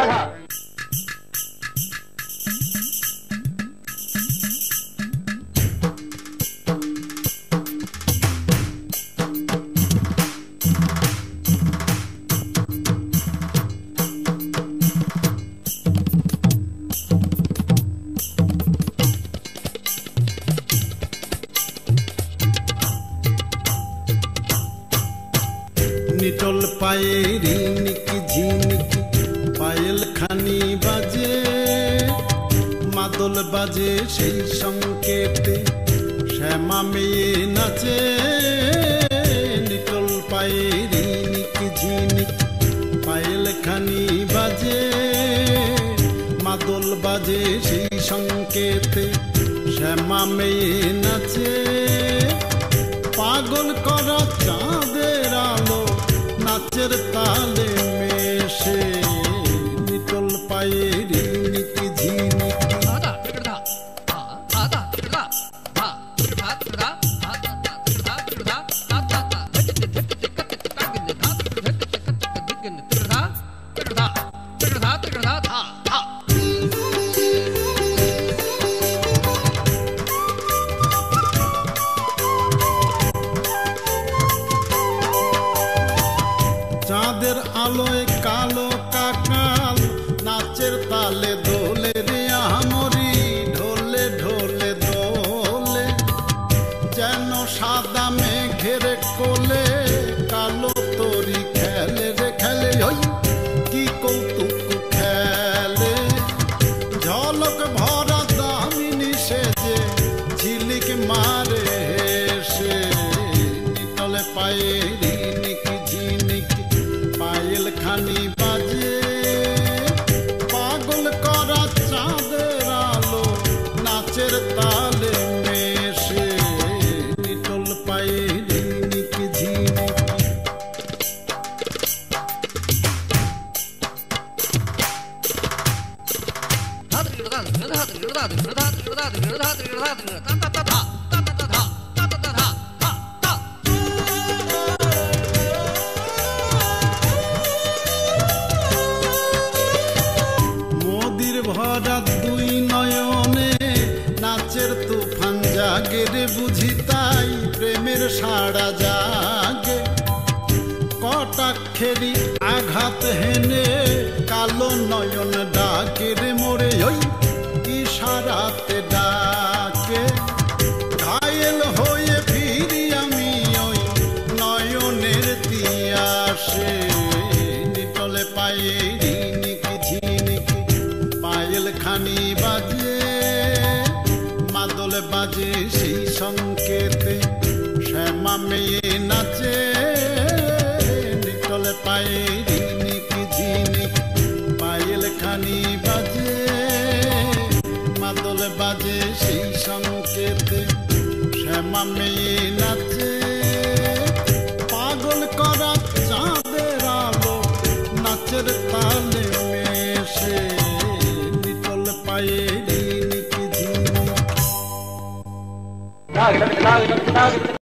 রাধা। নিটল পায়ে রিনিকি ঝিনিকি পায়েল খানি বাজে, মাদল বাজে সেই সংকেতে শ্যামা মেয়ে নাচে। নিটল পায়ে রিনিকি ঝিনিকি পায়েল খানি বাজে, মাদল বাজে সেই সংকেতে শ্যামা মেয়ে নাচে। পাগল করা চাঁদের আলো নাচের তালে মেশে, নিটল পায়ে রিনিকি ঝিনিকি। চাঁদের আলোয় কালো কাকাল নাচের তালে দোলে রে আমরি, ঢোলে ঢোলে দোলে যেন সাদা মেঘের কোলে, কালো তরি খেলে রে খেলে, ওই কি কৌতুক খেলে। ঝলক ভরা দামিনী সেজে ঝিলিক মারে হেসে, নিটলে পায়ে রিনিকি ঝিনিকি পায়েল খানি বাজে। পাগল করা চাঁদের আলো নাচের তালে মেশে, নিটল পায়ে রিনিকি ঝিনিকি। মোদির ভরা দুই নয়নে নাচের তুফান জাগে রে বুঝি, তাই প্রেমের সাড়া জাগে। কটাক্ষেরি আঘাত হেনে কালো নয়ন ডাকে রে মোরে, ওই ইশারাতে ডাকে। ঘায়েল হয়ে ফিরি আমি ওই নয়নের তিয়াসে, নিটলে পায়ে রিনিকি ঝিনিকি পায়েল খানি বাজে, মাদল বাজে সেই সংকেতে শ্যামা মেয়ে নাচে। নিটলে পায়ে রিনিকি ঝিনিকি পায়েল খানি বাজে, মাদল বাজে সেই সংকেতে শ্যামা মেয়ে নাচে। পাগল করা চাঁদের আলো নাচের তালে মেশে, নিটল পায়ে রিনিকি ঝিনিকি।